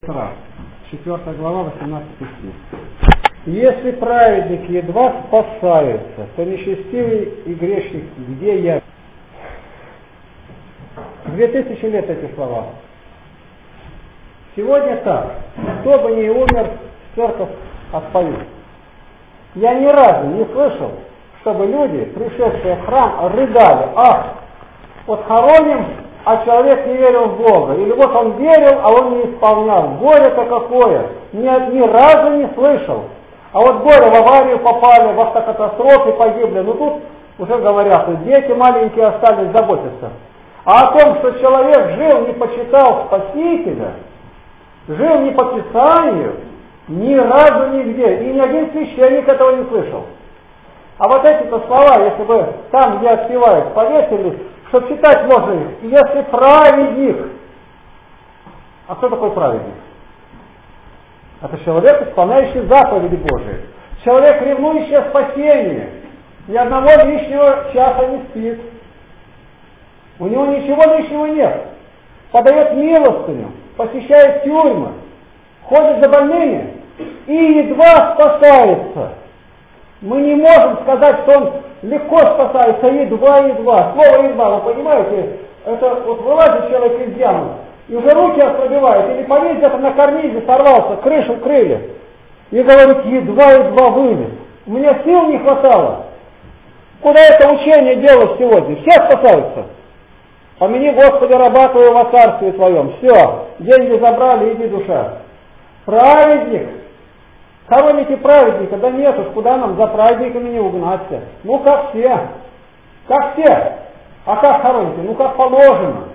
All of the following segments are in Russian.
4 глава, 18 стих. Если праведник едва спасается, то нечестивый и грешник, где я? 2000 лет эти слова. Сегодня так. Кто бы ни умер, церковь отпоют. Я ни разу не слышал, чтобы люди, пришедшие в храм, рыдали: ах, вот хороним, а человек не верил в Бога. Или вот он верил, а он не исполнял. Горе-то какое! Ни разу не слышал. А вот горе, в аварию попали, в автокатастрофе погибли. Ну тут уже говорят, что дети маленькие остались, заботиться. А о том, что человек жил, не почитал Спасителя, жил не по Писанию, ни разу нигде. И ни один священник этого не слышал. А вот эти-то слова, если бы там, где отпевают, повесили, что читать можно их, если праведник. А кто такой праведник? Это человек, исполняющий заповеди Божии. Человек, ревнующий о спасении. Ни одного лишнего часа не спит. У него ничего лишнего нет. Подает милостыню, посещает тюрьмы, ходит за больными и едва спасается. Мы не можем сказать, что он легко спасается, едва-едва. Слово едва, вы понимаете, это вот вылазит человек из ямы, и уже руки ослабевают, или повесь где-то на карнизе сорвался, крышу крылья, и говорит, едва-едва вылез. У меня сил не хватало. Куда это учение делать сегодня? Все спасаются. Помяни, Господи, раба твоего во царстве твоем. Все, деньги забрали, иди, душа. Праведник. Хороните праведника, да нет уж, куда нам за праведниками не угнаться? Ну как все. Как все. А как хороните? Ну как положено.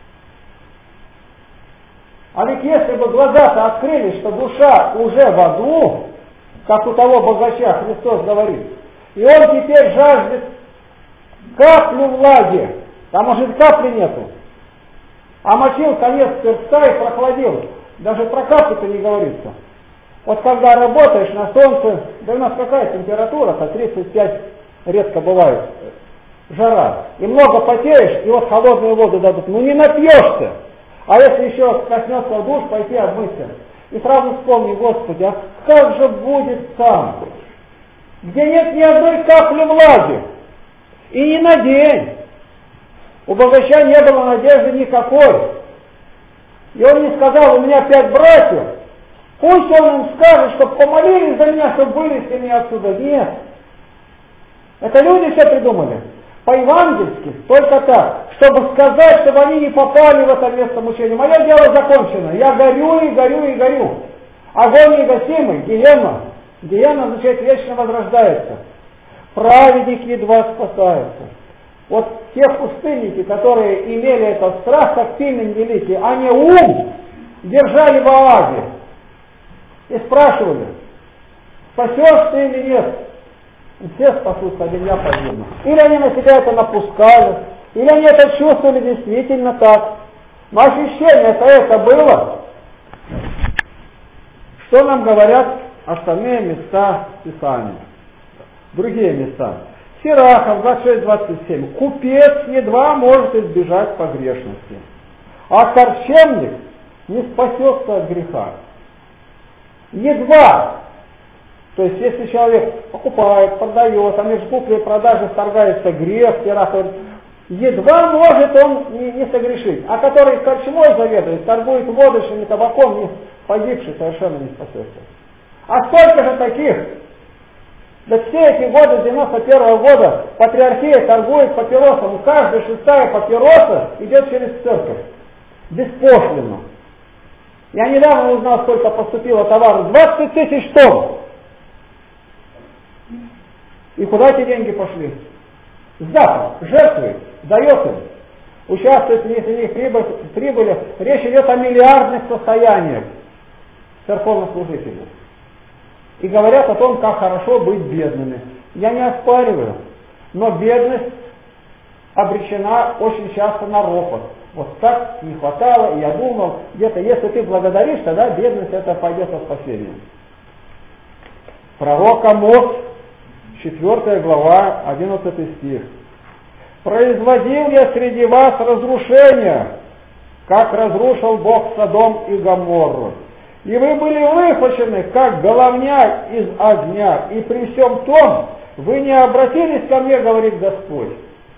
А ведь если бы глаза-то открылись, что душа уже в аду, как у того богача Христос говорит, и он теперь жаждет каплю влаги, там может капли нету, а мочил конец перста и прохладил, даже про каплю-то не говорится. Вот когда работаешь на солнце, да у нас какая температура-то, 35 редко бывает, жара, и много потеешь, и вот холодную воду дадут, ну не напьешься. А если еще коснется в душ, пойти обмыться. И сразу вспомни, Господи, а как же будет там, где нет ни одной капли влаги, и не на день. У богача не было надежды никакой. И он не сказал, у меня 5 братьев, пусть он им скажет, чтобы помолились за меня, чтобы вылезти меня отсюда. Нет. Это люди все придумали. По-евангельски, только так, чтобы сказать, чтобы они не попали в это место мучения. Мое дело закончено. Я горю и горю и горю. Огонь негасимый, гиенна. Гиенна означает вечно возрождается. Праведники едва спасаются. Вот те пустынники, которые имели этот страх, как Пимен великий, они ум держали в Ааде. И спрашивали, спасешь ты или нет? И все спасутся, один я погибну. Или они на себя это напускали, или они это чувствовали действительно так. Но ощущение-то это было. Что нам говорят остальные места Писания? Другие места. Сирахов 26-27. Купец едва может избежать погрешности, а корчемник не спасется от греха. Едва. То есть, если человек покупает, продает, а между куплей и продажей вторгается грех, едва может он не согрешить. А который корчмой заведует, торгует водочным и табаком, не погибший, совершенно не спасется. А сколько же таких? Да все эти годы, 91-го года, патриархия торгует папиросом. Каждая 6-я папироса идет через церковь. Беспошлино. Я недавно узнал, сколько поступило товару. 20 тысяч тонн. И куда эти деньги пошли? Запад жертвует, дает им, участвует в них прибыли. Речь идет о миллиардных состояниях церковнослужителей. И говорят о том, как хорошо быть бедными. Я не оспариваю, но бедность обречена очень часто на ропот. Вот так не хватало, и я думал, где-то если ты благодаришь, тогда бедность это пойдет во спасение. Пророк Амос, 4 глава, 11 стих. «Производил я среди вас разрушения, как разрушил Бог Содом и Гоморру, И вы были выхвачены, как головня из огня, и при всем том вы не обратились ко мне, говорит Господь.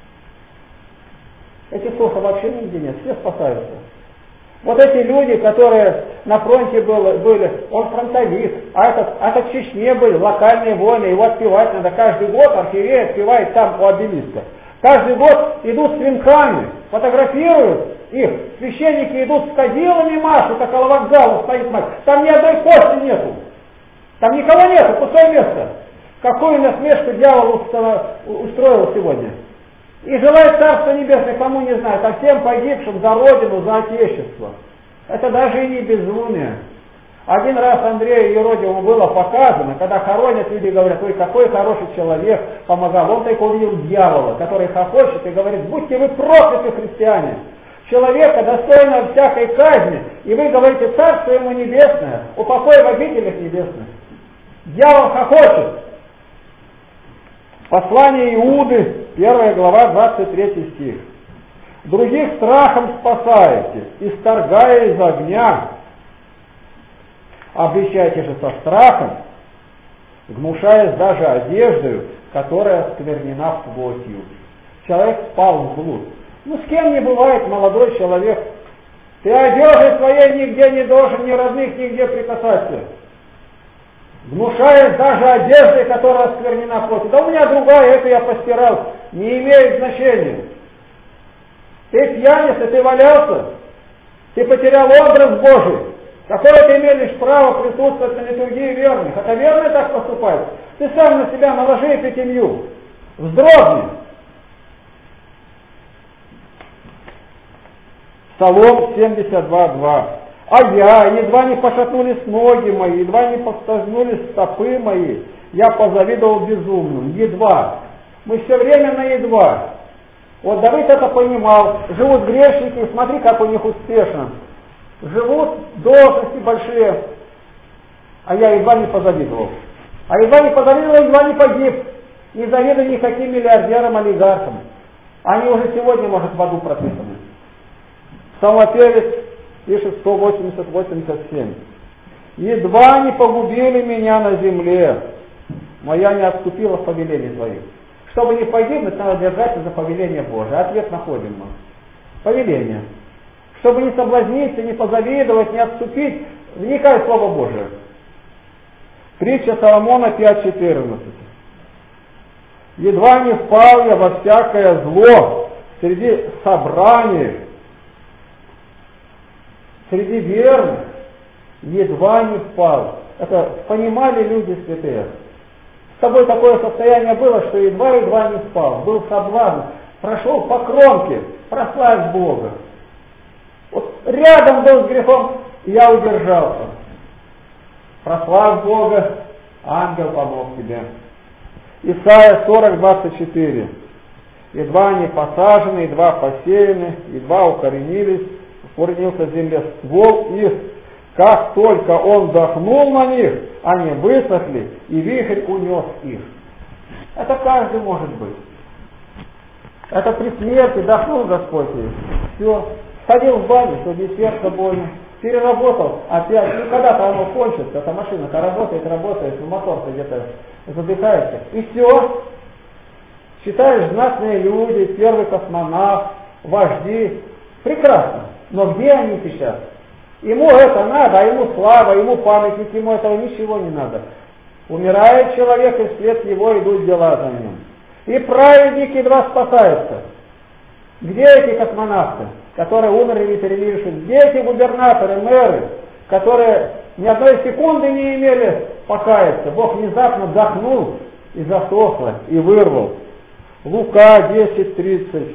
Этих слов вообще нигде нет, все спасаются. Вот эти люди, которые на фронте были, он фронтовик, а этот в Чечне был, локальные войны, его отпевать надо. Каждый год архиерей отпевает там у обелиска. Каждый год идут с венками, фотографируют их, священники идут с кадилами, машут, около вокзала стоит мать. Там ни одной кости нету, там никого нету, пустое место. Какую насмешку дьявол устроил сегодня. И желает Царства Небесное, кому не знает, а всем погибшим за Родину, за Отечество. Это даже и не безумие. Один раз Андрею Еродивому было показано, когда хоронят, люди говорят, ой, какой хороший человек, помогал. Он только увидел дьявола, который хохочет и говорит, будьте вы прокляты, христиане. Человека достойного всякой казни, и вы говорите, Царство ему Небесное, упокой в обителях небесных. Дьявол хохочет. Послание Иуды, 1 глава, 23 стих. Других страхом спасаете, исторгая из огня. Обличайте же со страхом, гнушаясь даже одеждою, которая осквернена плотью. Человек впал в блуд. Ну с кем не бывает, молодой человек. Ты одежды своей нигде не должен, ни родных нигде прикасаться. Гнушаясь даже одеждой, которая осквернена плотью. Да у меня другая, это я постирал. Не имеет значения. Ты пьяница, ты валялся. Ты потерял образ Божий. Какое ты имеешь право присутствовать на литургии верных? Это верные так поступают? Ты сам на себя наложи эпитемию. Вздрогни. Псалом 72:2. А я, едва не пошатнулись ноги мои, едва не подскользнулись стопы мои, я позавидовал безумным. Едва. Мы все время на едва. Вот Давид это понимал. Живут грешники, смотри, как у них успешно. Живут должности большие, а я едва не позавидовал. А едва не позавидовал, едва не погиб. Не завидую никаким миллиардерам, олигархам. Они уже сегодня, может, в аду прописаны. Псалмопевец пишет 180-87. Едва не погубили меня на земле, моя не отступила в повелении твоих. Чтобы не погибнуть, надо держаться за повеление Божие. Ответ находим мы. Повеление. Чтобы не соблазниться, не позавидовать, не отступить, вникай в Слово Божие. Притча Соломона 5:14. Едва не впал я во всякое зло среди собраний, среди верных, едва не впал. Это понимали люди святые. С тобой такое состояние было, что едва-едва не впал. Был соблазн, прошел по кромке, прославь Бога. Вот рядом был с грехом, и я удержался. Прославь Бога, ангел помог тебе. Исайя 40:24. Едва они посажены, едва посеяны, едва укоренился в земле ствол их. Как только он вдохнул на них, они высохли, и вихрь унес их. Это каждый может быть. Это при смерти вдохнул Господь их. Все. Ходил в баню, что здесь сердце больно. Переработал, опять, ну когда-то оно кончится, эта машина-то работает, мотор-то где-то задыхается. И все. Считаешь, знатные люди, первый космонавт, вожди. Прекрасно. Но где они сейчас? Ему это надо, а ему слава, ему памятник, ему этого ничего не надо. Умирает человек, и вслед его идут дела за ним. И праведники едва спасаются. Где эти космонавты, которые умерли в Ильиче? Где эти губернаторы, мэры, которые ни одной секунды не имели покаяться? Бог внезапно вдохнул и засохло, и вырвал. Лука 10:30.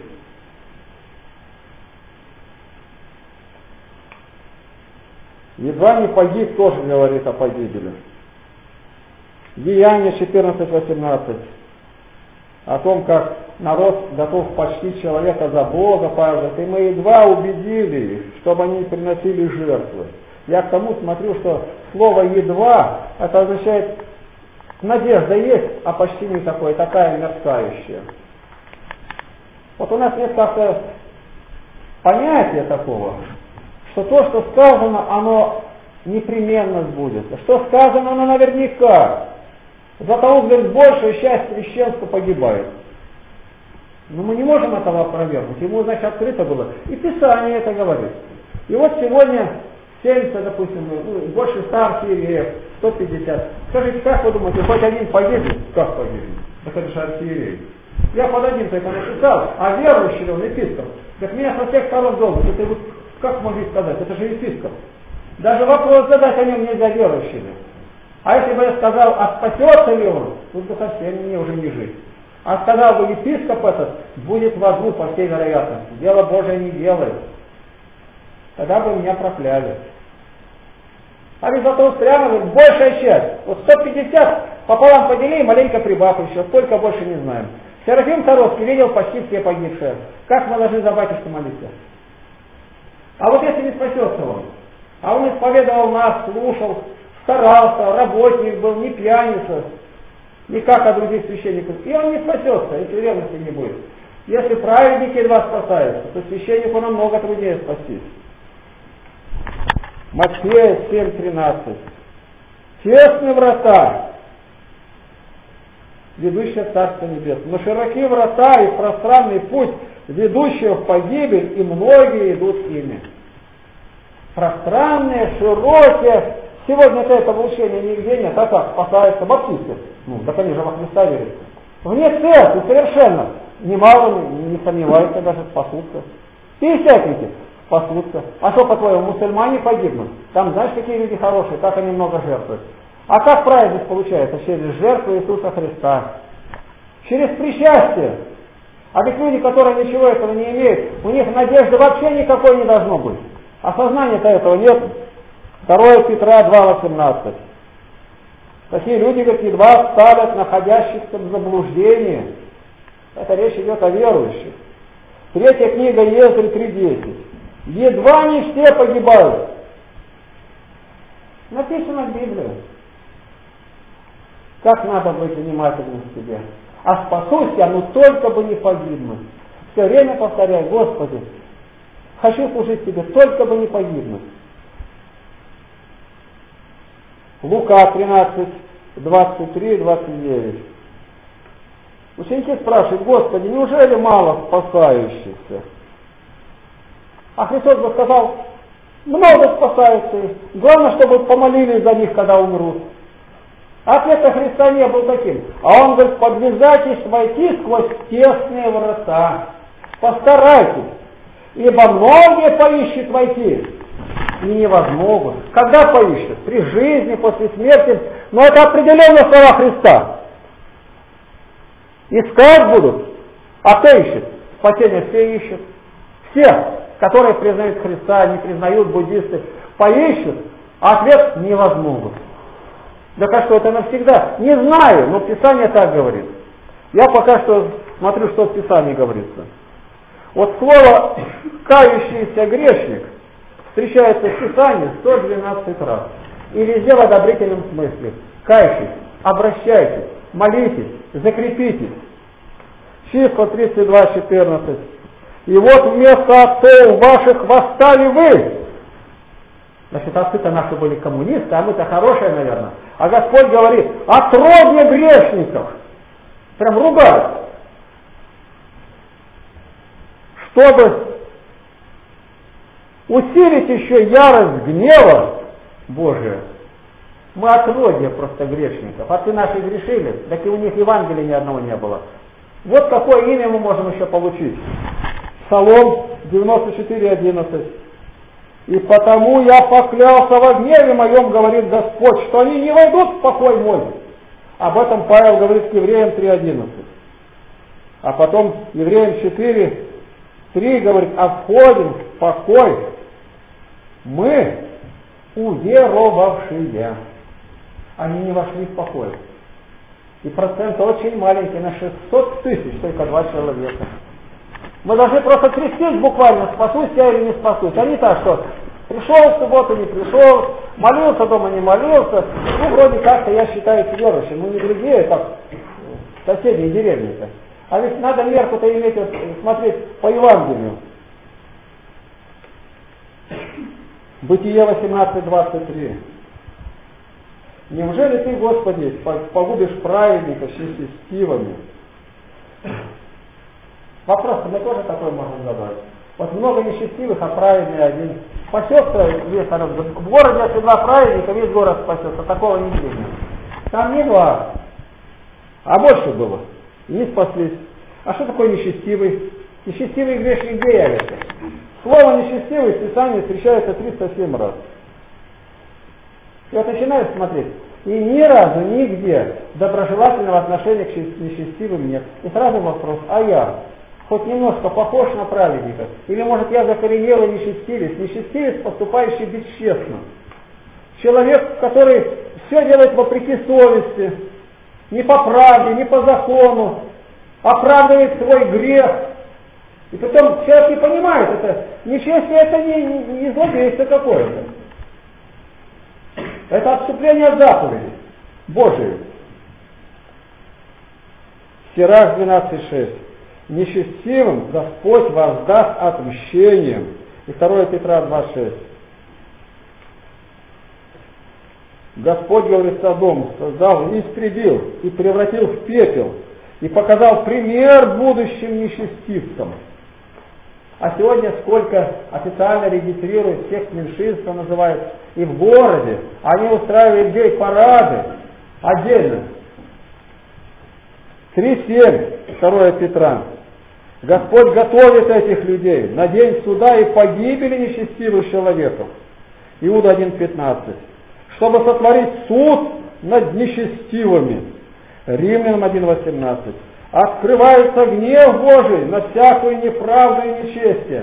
Едва не погиб, тоже говорит о погибели. Деяния 14:18. О том, как народ готов почтить человека за Бога, Павел, и мы едва убедили их, чтобы они приносили жертвы. Я к тому смотрю, что слово «едва» это означает, надежда есть, а почти не такое, такая мерцающая. Вот у нас нет как-то понятия такого, что то, что сказано, оно непременно сбудется. Что сказано, оно наверняка. За того, говорит, большая часть священства погибает. Но мы не можем этого опровергнуть. Ему, значит, открыто было. И Писание это говорит. И вот сегодня 70, допустим, больше 100 архиереев, 150. Скажите, как вы думаете, хоть один погибнет? Как погибнет? Так это же архиерей. Я под одним только написал, а верующий он епископ. Так меня со всех сторон долго. Это вот, как могли сказать? Это же епископ. Даже вопрос задать о нем нельзя верующими. А если бы я сказал, а спасется ли он, тут бы совсем мне уже не жить. А сказал бы епископ этот, будет в аду по всей вероятности. Дело Божие не делает. Тогда бы меня прокляли. А ведь зато прямо большая часть. Вот 150 пополам подели и маленько прибавь еще. Сколько больше не знаем. Серафим Саровский видел почти все погибшие. Как мы должны за батюшку молиться? А вот если не спасется он, а он исповедовал нас, слушал, старался, работник был, не пьяница, не как о других священниках, и он не спасется, если ревности не будет. Если праведники едва спасаются, то священнику намного труднее спастись. Матфея 7:13. Тесны врата, ведущие в Царство Небесное, но широки врата и пространный путь, ведущий в погибель, и многие идут ими. Пространные, широкие. Сегодня-то это учение нигде нет, а так спасаются баптисты. Ну, да они же во Христа верят. Вне церкви совершенно. Немало не сомневаются, даже спасутся. Пятидесятники спасутся. А что, по-твоему, мусульмане погибнут? Там знаешь, какие люди хорошие, как они много жертвуют. А как праведность получается? Через жертву Иисуса Христа. Через причастие. А ведь люди, которые ничего этого не имеют, у них надежды вообще никакой не должно быть. Осознания-то этого нет. 2 Петра 2:18. Такие люди, как едва ставят находящихся в заблуждении. Это речь идет о верующих. 3 книга Ездры 3:10. Едва не все погибают. Написано в Библии. Как надо быть внимательным к себе. А спасусь я, но только бы не погибнуть. Все время повторяй: Господи, хочу служить Тебе, только бы не погибнуть. Лука 13:23-29. Ученики спрашивают: Господи, неужели мало спасающихся? А Христос бы сказал: много спасаются. Главное, чтобы помолились за них, когда умрут. Ответа Христа не был таким. А он говорит: подвязайтесь войти сквозь тесные врата. Постарайтесь. Ибо многие поищут войти. И невозможно. Когда поищут? При жизни, после смерти. Но это определенно слова Христа. Искать будут. А кто ищет? Спасение все ищут. Все, которые признают Христа, не признают буддисты, поищут. А ответ: невозможно. Да как что, это навсегда? Не знаю, но Писание так говорит. Я пока что смотрю, что в Писании говорится. Вот слово «кающийся грешник» встречается в Писании 112 раз. И везде в одобрительном смысле. Кайтесь, обращайтесь, молитесь, закрепитесь. Числа 32:14. И вот вместо отцов ваших восстали вы. Значит, отцы-то наши были коммунисты, а мы-то хорошие, наверное. А Господь говорит: отродье грешников. Прям ругает. Чтобы усилить еще ярость гнева Божия, мы отродье просто грешников. Отцы наши грешили, так и у них Евангелия ни одного не было. Вот какое имя мы можем еще получить. Псалом 94:11. И потому я поклялся во гневе моем, говорит Господь, что они не войдут в покой мой. Об этом Павел говорит к Евреям 3:11. А потом Евреям 4:3 говорит: а входим в покой мы, уверовавшие. Они не вошли в покой. И процент очень маленький, на 600 тысяч, только 2 человека. Мы должны просто крестить буквально: спасусь я или не спасусь. А не так, что пришел в субботу, не пришел, молился дома, не молился. Ну, вроде как-то я считаю верующим. Ну, не другие, как соседи и деревни-то. А ведь надо мерку-то иметь, вот, смотреть по Евангелию. Бытие 18:23. Неужели ты, Господи, погубишь праведников нечестивыми? Вопрос мы тоже такой можем задать. Вот много нечестивых, а праведный один. Спасется весь народ. В городе, если два праведника, весь город спасется. Такого не видно. Там не два, а больше было. И не спаслись. А что такое нечестивый? Нечестивый грешник где явится? Слово нечестивый в Писании встречается 307 раз. И вот начинаешь смотреть, и ни разу, нигде доброжелательного отношения к нечестивым нет. И сразу вопрос, а я хоть немножко похож на праведника? Или может я закоренелый нечестивец? Нечестивец, поступающий бесчестно. Человек, который все делает вопреки совести, не по правде, не по закону, оправдывает свой грех. И потом человек не понимает, это нечестие, это не злодейство какое-то. Это отступление от заповеди Божией. Сирах 12:6. Нечестивым Господь воздаст отмщением. И 2 Петра 2:6. Господь, говорит, Содом создал и истребил, и превратил в пепел, и показал пример будущим нечестивцам. А сегодня сколько официально регистрируют всех меньшинств, называют, и в городе, они устраивают гей-парады отдельно. 3:7, 2 Петра. Господь готовит этих людей на день суда и погибели нечестивых человеков. Иуда 1:15. Чтобы сотворить суд над нечестивыми. Римлянам 1:18. Открывается гнев Божий на всякую неправду и нечестие.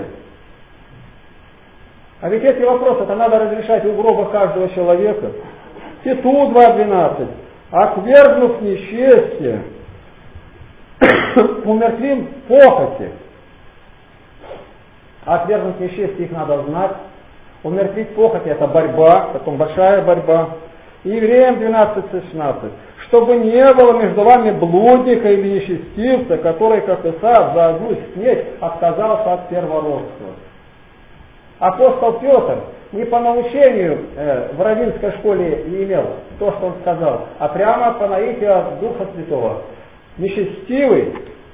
А ведь эти вопросы это надо разрешать у гроба каждого человека. Титу 2:12. Отвергнув нечестие, умертвим похоти. Отвергнуть нечестие их надо знать. Умертвить похоти это борьба, потом большая борьба. И Евреям 12:16. Чтобы не было между вами блудника или нечестивца, который, как Исаак, за одну снеть отказался от первородства. Апостол Петр не по научению в раввинской школе не имел то, что он сказал, а прямо по наитию от Духа Святого. Нечестивый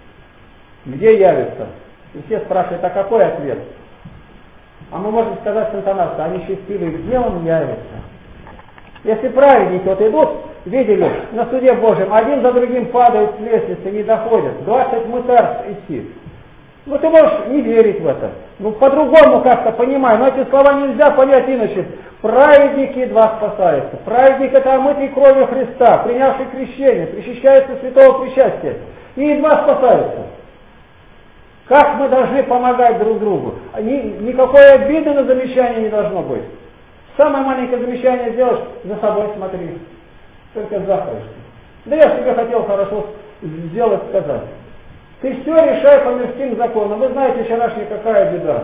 где явится? И все спрашивают, а какой ответ? А мы можем сказать с интонацией, а нечестивый где он явится? Если праведники вот идут, видели, на суде Божьем, один за другим падают с лестницы, не доходят, 20 мытарств идти. Ну ты можешь не верить в это. Ну по-другому как-то понимай, но эти слова нельзя понять иначе. Праведники едва спасаются. Праведник это омытый кровью Христа, принявший крещение, причащается святого причастия. И едва спасаются. Как мы должны помогать друг другу? Никакой обиды на замечание не должно быть. Самое маленькое замечание сделаешь, за собой смотри. Только захаешь. Да я себе хотел хорошо сделать, сказать. Ты все решай по мирским законам. Вы знаете, вчерашняя какая беда.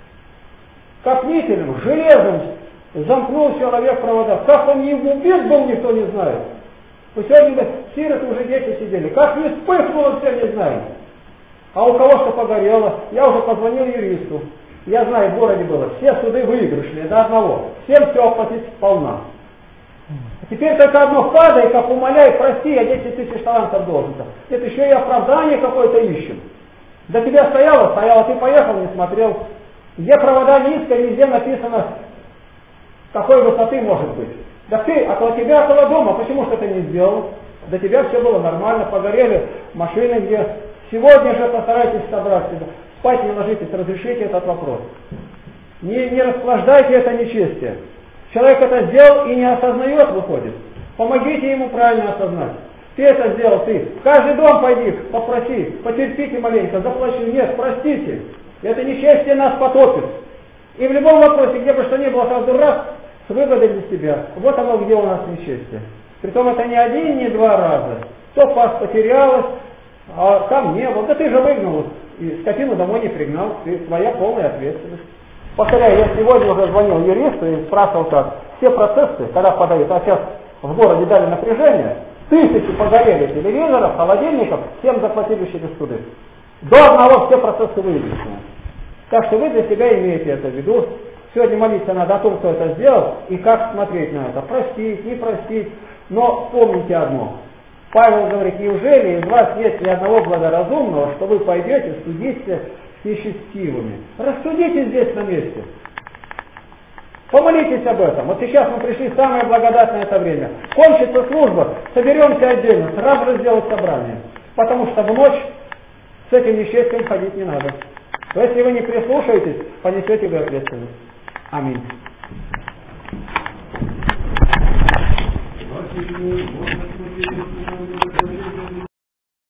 Копнителем, железом замкнул человек провода. Как он не убит был, никто не знает. Вот сегодня сироты уже дети сидели. Как не вспыхнуло, все не знаем. А у кого что погорело, я уже позвонил юристу. Я знаю, в городе было, все суды выигрышные до одного. Всем все оплатить сполна. Теперь только одно падай, как умоляй, прости, я 10 тысяч талантов должен. Это еще и оправдание какое-то ищем. До тебя стояло, ты поехал, не смотрел. Где провода низко, везде написано, какой высоты может быть. Да ты, около тебя, около дома, почему что ты не сделал? До тебя все было нормально, погорели машины где. Сегодня же постарайтесь собрать себя. Спать не ложитесь, разрешите этот вопрос. Не расплаждайте это нечестие. Человек это сделал и не осознает, выходит. Помогите ему правильно осознать. Ты это сделал, ты. В каждый дом пойди, попроси, потерпите маленько, заплачу. Нет, простите. Это нечестие нас потопит. И в любом вопросе, где бы что ни было, каждый раз с выгодой для себя. Вот оно, где у нас нечестие. Притом это не один, не два раза. То пас потерялась, а там не было. Да ты же выгнал, и скотину домой не пригнал. Твоя полная ответственность. Повторяю, я сегодня уже звонил юристу и спрашивал как. Все процессы, когда подают, а сейчас в городе дали напряжение, 1000 погорели телевизоров, холодильников, всем заплатили через суды. До одного все процессы выигрышные. Так что вы для себя имеете это в виду. Сегодня молиться надо о том, кто это сделал, и как смотреть на это. Простить, не простить. Но помните одно. Павел говорит, неужели из вас нет ни одного благоразумного, что вы пойдете судиться с нечестивыми? Рассудите здесь на месте. Помолитесь об этом. Вот сейчас мы пришли в самое благодатное это время. Кончится служба, соберемся отдельно, сразу же сделать собрание. Потому что в ночь с этим несчастьем ходить не надо. Но если вы не прислушаетесь, понесете вы ответственность. Аминь. Господи,